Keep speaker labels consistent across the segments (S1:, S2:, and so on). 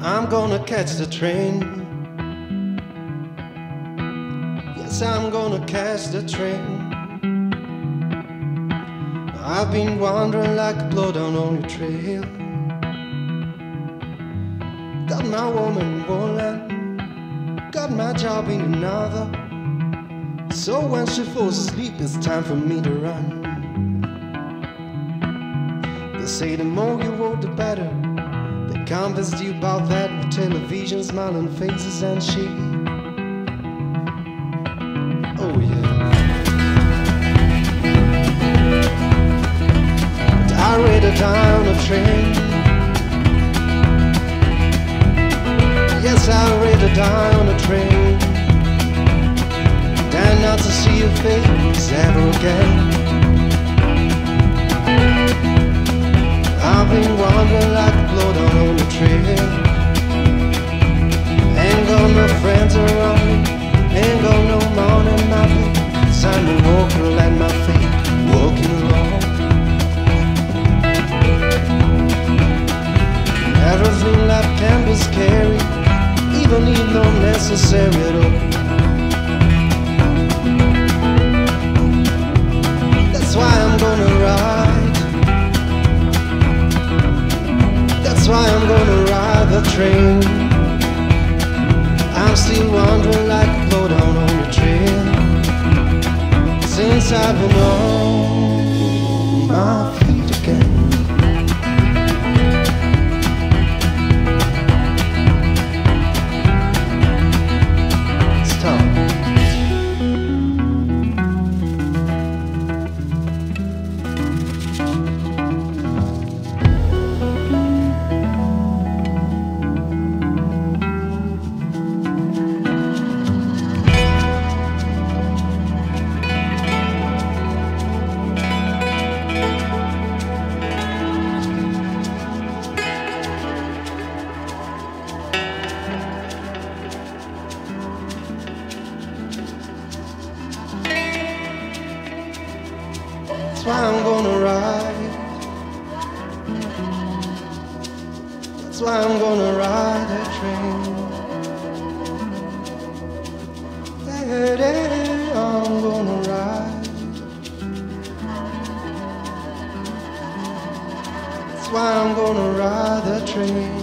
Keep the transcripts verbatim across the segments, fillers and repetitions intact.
S1: I'm gonna catch the train. Yes, I'm gonna catch the train. I've been wandering like a bloodhound on your trail. Got my woman in one land, got my job in another. So when she falls asleep, it's time for me to run. They say the more you walk, the better. They convinced you about that with television, smiling faces and she. Oh yeah. But I rode her down a train. Yes, I rode her down a train. And not to see your face ever again. I've been wandering like a bloodhound on the trail. Ain't got no friends around, ain't got no morning nothing. Time to walk and let my feet walking along. Everything life can be scary, even if not necessary at all. That's why I'm gonna ride. That's why I'm gonna ride the train. I'm still wandering like a bloodhound on the trail. Since I've been on my feet again. That's why I'm gonna ride. That's why I'm gonna ride that train. That day I'm gonna ride. That's why I'm gonna ride that train.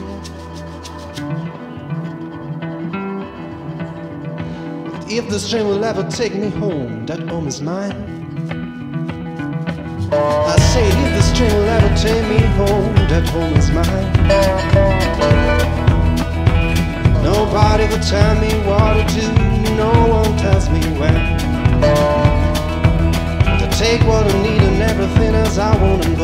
S1: But if this train will ever take me home, that home is mine. I say if this train will ever take me home, that home is mine. Nobody will tell me what to do, no one tells me when. To take what I need and everything as I want and